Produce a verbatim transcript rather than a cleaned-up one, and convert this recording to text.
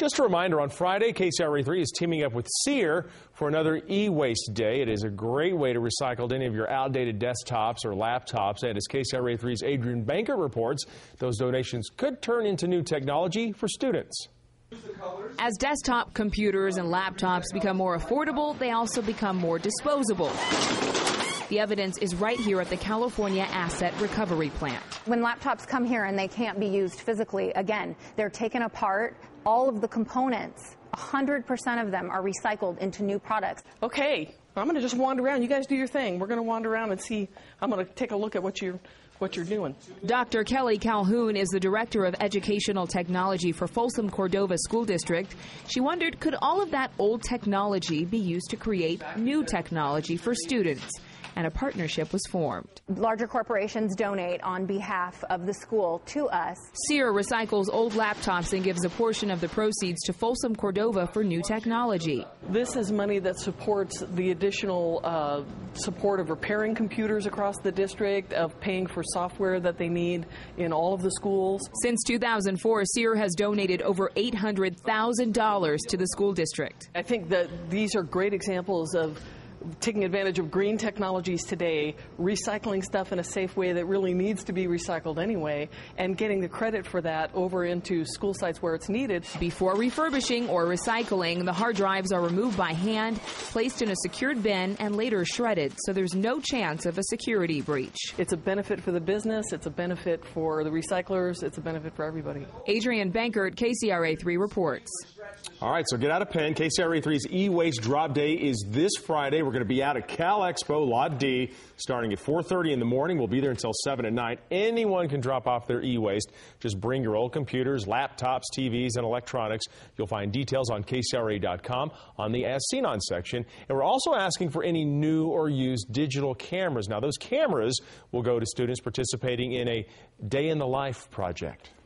Just a reminder, on Friday, K C R A three is teaming up with Sear for another e-waste day. It is a great way to recycle any of your outdated desktops or laptops. And as K C R A three's Adrian Banker reports, those donations could turn into new technology for students. As desktop computers and laptops become more affordable, they also become more disposable. The evidence is right here at the California Asset Recovery Plant. When laptops come here and they can't be used physically, again, they're taken apart. All of the components, one hundred percent of them are recycled into new products. Okay, I'm going to just wander around. You guys do your thing. We're going to wander around and see. I'm going to take a look at what you're what you're doing. Doctor Kelly Calhoun is the Director of Educational Technology for Folsom Cordova School District. She wondered, could all of that old technology be used to create new technology for students? And a partnership was formed. Larger corporations donate on behalf of the school to us. Sear recycles old laptops and gives a portion of the proceeds to Folsom Cordova for new technology. This is money that supports the additional uh, support of repairing computers across the district, of paying for software that they need in all of the schools. Since two thousand four, Sear has donated over eight hundred thousand dollars to the school district. I think that these are great examples of taking advantage of green technologies today, recycling stuff in a safe way that really needs to be recycled anyway, and getting the credit for that over into school sites where it's needed. Before refurbishing or recycling, the hard drives are removed by hand, placed in a secured bin, and later shredded, so there's no chance of a security breach. It's a benefit for the business, it's a benefit for the recyclers, it's a benefit for everybody. Adrian Bankert, K C R A three reports. All right, so get out a pen. K C R A three's e-waste drop day is this Friday. We're going to be out at Cal Expo Lot D starting at four thirty in the morning. We'll be there until seven at night. Anyone can drop off their e-waste. Just bring your old computers, laptops, T Vs, and electronics. You'll find details on K C R A dot com on the As Seen On section. And we're also asking for any new or used digital cameras. Now, those cameras will go to students participating in a Day in the Life project.